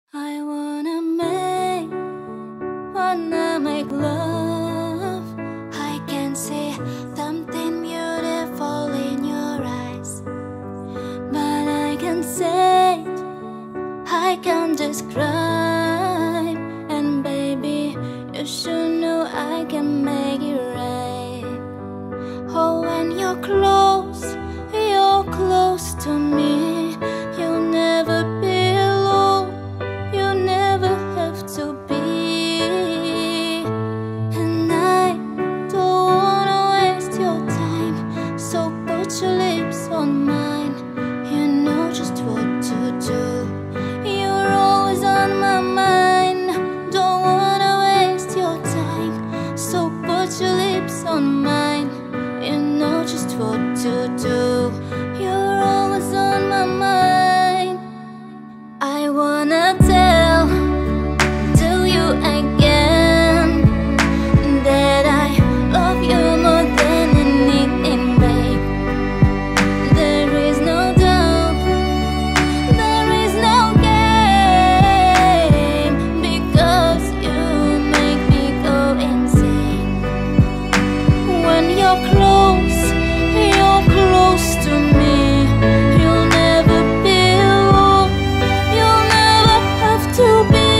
I wanna make love. I can see something beautiful in your eyes, but I can't say it, I can't describe. And baby, you should know I can make it right. Oh, when you're close to me. You'll never be alone, you never have to be. And I don't wanna waste your time, so put your lips on mine. You know just what to do, you're always on my mind. Don't wanna waste your time, so put your lips on mine. You know just what to do, you're always on my mind. I wanna tell you again that I love you more than anything, babe. There is no doubt, there is no game, because you make me go insane. When you're close to me, you'll never be alone, you'll never have to be.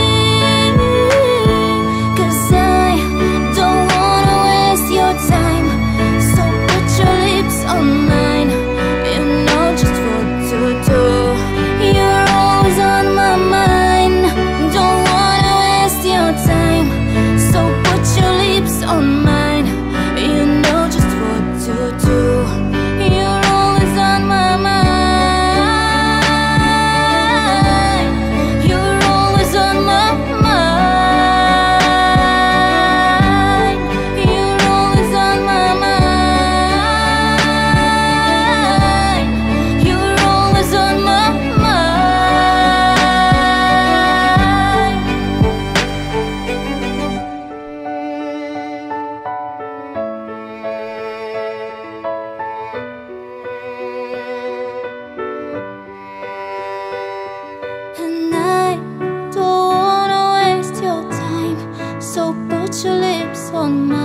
'Cause I don't wanna waste your time, so put your lips on mine. You know just what to do, you're always on my mind. Don't wanna waste your time, so put your lips on mine. You know just what to do, you're always on my mind. You're always on my mind. You're always on my mind. You're always on my mind. And I don't wanna waste your time, so put your lips on mine.